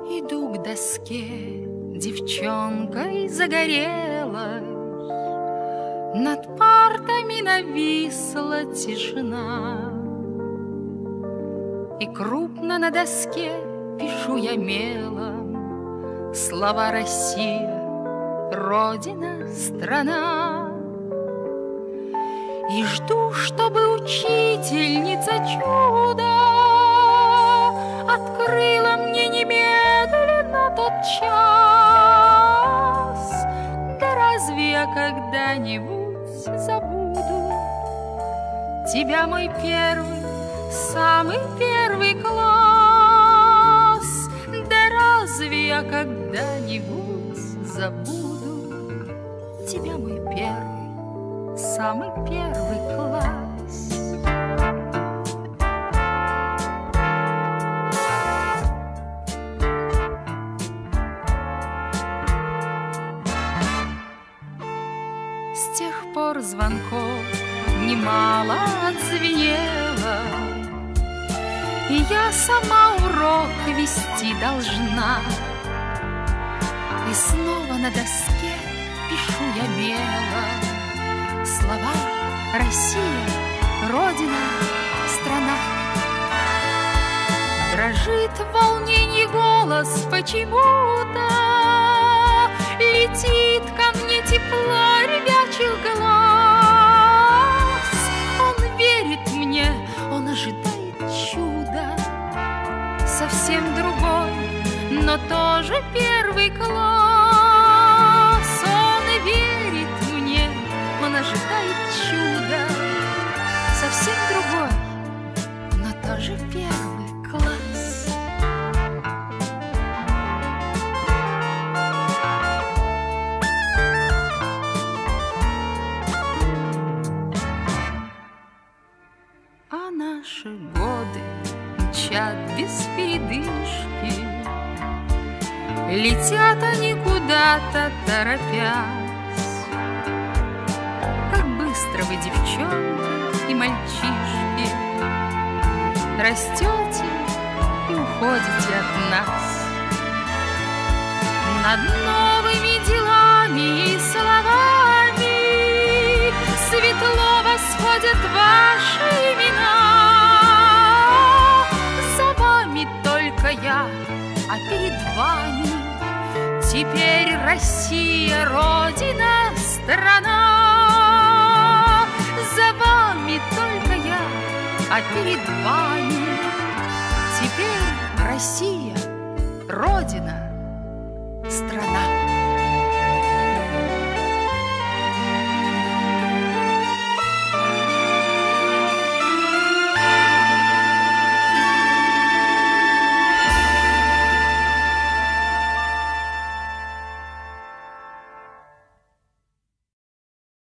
Иду к доске девчонкой загорелой, над партами нависла тишина, и крупно на доске пишу я мелом слова: Россия, Родина, страна. И жду, чтобы учительница чудо открыла мне немедленно тот час. Да разве я когда-нибудь забуду тебя, мой первый, самый первый класс? Да разве я когда-нибудь забуду тебя, мой первый, самый первый класс? С тех пор звонков немало отзвенело, и я сама урок вести должна. И снова на доске пишу я мелом слова: Россия, Родина, страна. Дрожит в волнении голос почему-то, летит ко мне тепло ребячих глаз. Он верит мне, он ожидает чуда, совсем другой, но тоже первый класс. Он верит мне, он ожидает чуда, совсем другой, но тоже первый класс. А наши годы мчат без передышки, летят они куда-то торопясь. Как быстро вы, девчонки и мальчишки, растете и уходите от нас. Над новыми делами и словами светло восходят ваши имена. За вами только я, а перед вами теперь Россия, Родина, страна. За вами только я, а перед вами теперь Россия, Родина, страна.